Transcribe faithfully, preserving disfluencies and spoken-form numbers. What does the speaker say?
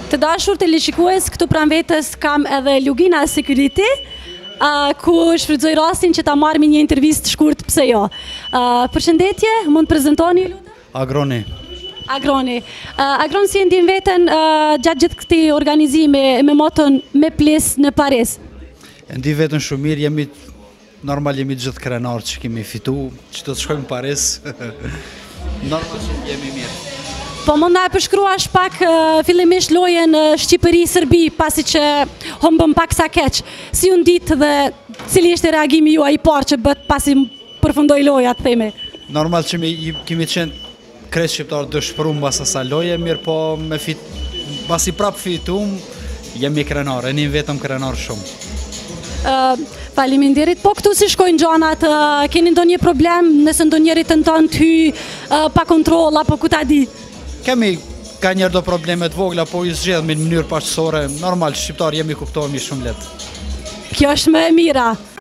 Të dashur teleshikues, këtu pranë vetes kam edhe Lugina Security, uh, ku shfrytëzoj rastin që ta marr me një intervistë shkurt, pse jo. Uh, përshëndetje, mund të prezantoni ju lutem? Agroni. Agroni. Uh, Agroni si e ndjen veten uh, gjatë gjithë këtij organizimi me moton me ples në Paris? E ndi veten shumë mirë, jemi normal jemi gjithë krenar që kemi fitu, që do të shkojmë në Paris. Normal që jemi mirë. Po mund na e përshkruash pak uh, fillimisht lojën uh, Shqipëri-Serbi, pasi që humbëm pak sa keq. Si u ndit dhe cili ishte reagimi juaj i parë që bët pasi përfundoi loja, të themi? Normal që me, kemi qenë kreç shqiptarë dëshpërum bas asaj loje, mirë po me fit, basi prap fitum, jemi krenar, e një vetëm krenar shumë. Uh, Faleminderit. Po këtu si shkojnë gjanat, uh, keni ndonjë problem nëse ndonjëri tenton të hyj uh, pa kontroll apo ku ta di? Kemi ka njerë do problemet vogla, po i zgjedhemi në mënyrë paqësore, normal, shqiptar jemi kuptohemi shumë letë. Kjo është më e mira.